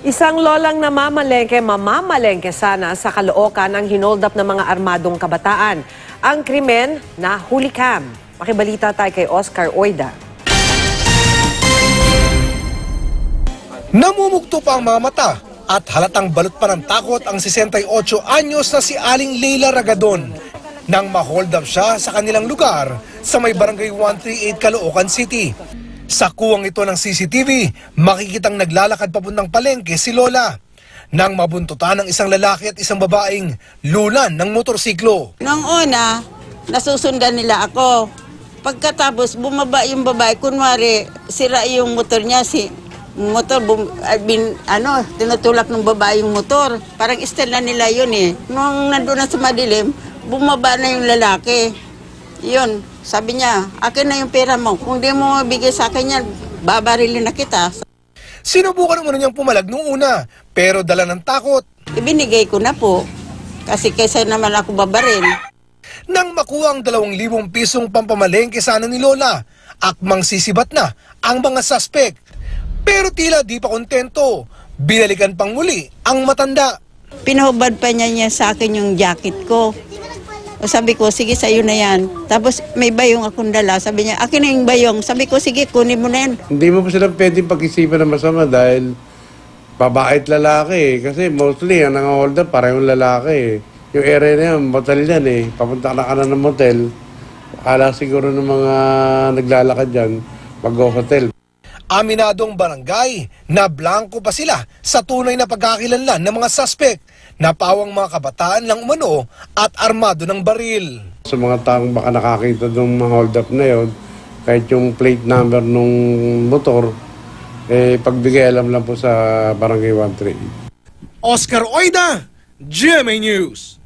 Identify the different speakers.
Speaker 1: Isang lolang na mamamalengke sana sa Caloocan ang hinoldap ng mga armadong kabataan. Ang krimen na hulikam. Makibalita tayo kay Oscar Oida.
Speaker 2: Namumugto pa ang mga mata at halatang balot pa ng takot ang 68 anyos na si Aling Leila Ragadon nang ma-hold up siya sa kanilang lugar sa may barangay 138 Caloocan City. Sa kuwang ito ng CCTV, makikitang naglalakad papuntang palengke si Lola nang mabuntutan ng isang lalaki at isang babaeng lulan ng motorsiklo.
Speaker 3: Noong una, nasusundan nila ako. Pagkatapos, bumaba yung babae. Kunwari, sira yung motor niya. Tinutulak ng babae yung motor. Parang style na nila yun eh. Nung nandun na sa madilim, bumaba na yung lalaki. Yun, sabi niya, akin na yung pera mo. Kung di mo bigay sa akin yan, babarilin na kita.
Speaker 2: Sinubukan naman niyang pumalag noong una, pero dala ng takot.
Speaker 3: Ibinigay ko na po, kasi kaysa naman ako babaril.
Speaker 2: Nang makuha ang 2,000 pisong pampamalengke sana ni Lola, akmang sisibat na ang mga suspect. Pero tila di pa kontento, binalikan pang muli ang matanda.
Speaker 3: Pinahubad pa niya sa akin yung jacket ko. O sabi ko, sige, sa'yo na yan. Tapos may bayong akong dala. Sabi niya, akin na yung bayong. Sabi ko, sige, kunin mo na yan.
Speaker 4: Hindi mo pa sila pwedeng pag-isipan na masama dahil babae at lalaki. Kasi mostly, ang nang-hold up, parang yung lalaki. Yung area na yan, motel yan eh. Papunta ka na ng motel. Akala siguro ng mga naglalakad dyan, mag-hotel.
Speaker 2: Aminadong barangay na blanco pa sila sa tunay na pagkakakilanlan ng mga suspect na pawang mga kabataan lang umano at armado ng baril.
Speaker 4: Sa mga taong baka nakakita ng mga hold up na yun, kahit yung plate number nung motor, pagbigay alam lang po sa barangay 138.
Speaker 2: Oscar Oida, GMA News.